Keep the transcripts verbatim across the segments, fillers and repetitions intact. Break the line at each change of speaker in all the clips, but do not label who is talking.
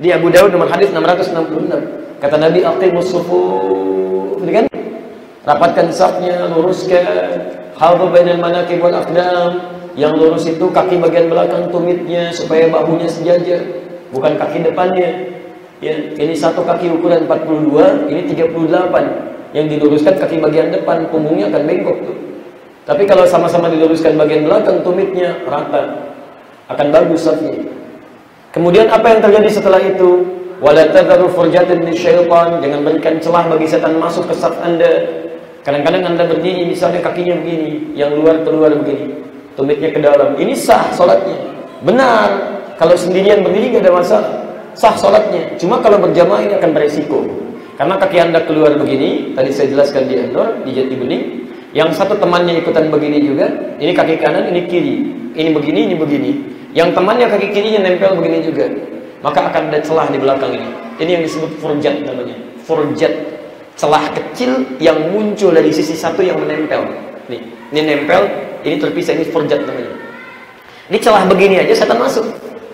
Di Abu Daud nomor hadis enam ratus enam puluh enam. Kata Nabi, aqimus sufuf, kan? Rapatkan safnya, luruskan. Hadhu bainal manakib wal aqdam. Yang lurus itu kaki bagian belakang tumitnya supaya bahunya sejajar, bukan kaki depannya. Ya, ini satu kaki ukuran empat puluh dua, ini tiga puluh delapan. Yang diluruskan kaki bagian depan, punggungnya akan bengkok tuh. Tapi kalau sama-sama diluruskan bagian belakang tumitnya rata, akan bagus safnya. Kemudian apa yang terjadi setelah itu? Wala tadharu furjatin lisyaitan, jangan berikan celah bagi setan masuk ke saf Anda. Kadang-kadang Anda berdiri, misalnya kakinya begini, yang luar keluar begini, tumitnya ke dalam. Ini sah sholatnya, benar. Kalau sendirian berdiri nggak ada masalah, sah sholatnya. Cuma kalau berjamaah ini akan beresiko, karena kaki Anda keluar begini. Tadi saya jelaskan di Endor, di Jati Bening. Yang satu temannya ikutan begini juga. Ini kaki kanan, ini kiri. Ini begini, ini begini. Yang temannya kaki kirinya nempel begini juga. Maka akan ada celah di belakang ini. Ini yang disebut furjat namanya. Furjat, celah kecil yang muncul dari sisi satu yang menempel. Nih, ini nempel, ini terpisah, ini furjat namanya. Ini celah begini aja setan masuk.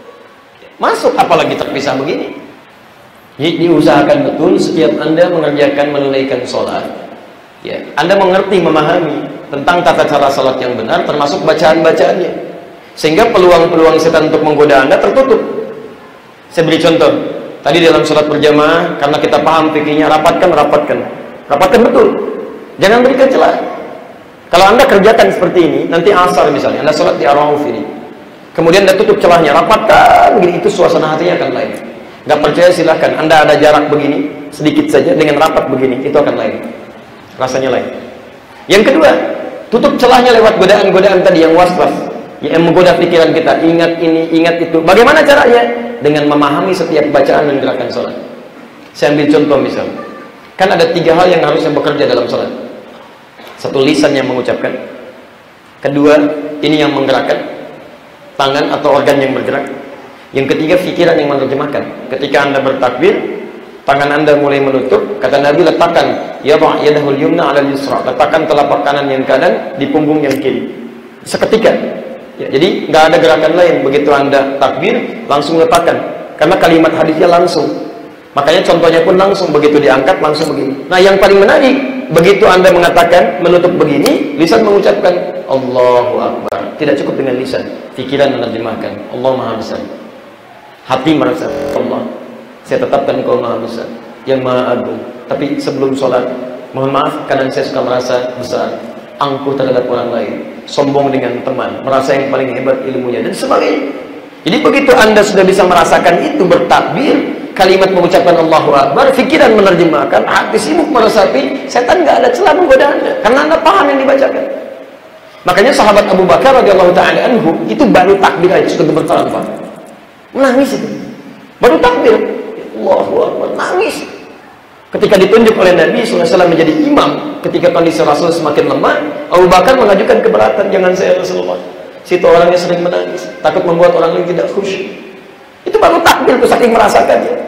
Masuk, apalagi terpisah begini. Jadi diusahakan betul setiap Anda mengerjakan menunaikan sholat, ya, Anda mengerti, memahami tentang tata cara sholat yang benar, termasuk bacaan-bacaannya, sehingga peluang-peluang setan untuk menggoda Anda tertutup. Saya beri contoh. Tadi dalam sholat berjamaah, karena kita paham fikihnya, rapatkan, rapatkan, rapatkan betul. Jangan berikan celah. Kalau Anda kerjakan seperti ini, nanti asar misalnya, Anda sholat di Ar-Rauf ini, kemudian Anda tutup celahnya, rapatkan, begini, itu suasana hatinya akan lain. Gak percaya silahkan, Anda ada jarak begini, sedikit saja, dengan rapat begini, itu akan lain. Rasanya lain. Yang kedua, tutup celahnya lewat godaan-godaan tadi yang was-was, yang menggoda pikiran kita, ingat ini, ingat itu. Bagaimana caranya? Dengan memahami setiap bacaan dan gerakan sholat. Saya ambil contoh misal, kan ada tiga hal yang harusnya bekerja dalam sholat. Satu, lisan yang mengucapkan. Kedua, ini yang menggerakkan, tangan atau organ yang bergerak. Yang ketiga, pikiran yang menerjemahkan. Ketika Anda bertakbir, tangan Anda mulai menutup, kata Nabi, letakkan yadha' yadahul yumna 'alal yusra, letakkan telapak kanan yang kanan di punggung yang kiri. Seketika. Ya, jadi nggak ada gerakan lain. Begitu Anda takbir, langsung letakkan. Karena kalimat hadisnya langsung. Makanya contohnya pun langsung, begitu diangkat langsung begini. Nah, yang paling menarik, begitu Anda mengatakan menutup begini, lisan mengucapkan Allahu Akbar. Tidak cukup dengan lisan, pikiran menerjemahkan Allah Maha Besar. Hati merasa Allah, saya tetapkan Engkau Maha Besar, yang Maha Agung. Tapi sebelum sholat, mohon maaf, kadang saya suka merasa besar, angkuh terhadap orang lain, sombong dengan teman, merasa yang paling hebat ilmunya, dan sebagainya. Jadi begitu Anda sudah bisa merasakan itu, bertakbir, kalimat mengucapkan Allahu Akbar, pikiran menerjemahkan, hati sibuk meresapi, setan nggak ada celah menggoda Anda, karena Anda paham yang dibacakan. Makanya sahabat Abu Bakar radhiyallahu ta'ala anhu itu baru takbir aja sudah bertahun-tahun menangis itu, baru takbir Allahu Akbar, nangis. Ketika ditunjuk oleh Nabi shallallahu alaihi wasallam menjadi imam, ketika kondisi Rasul semakin lemah, Abu Bakar mengajukan keberatan, jangan saya Rasulullah, situ orangnya sering menangis, takut membuat orang lain tidak khusyuk. Itu baru takbir, itu saking merasakannya.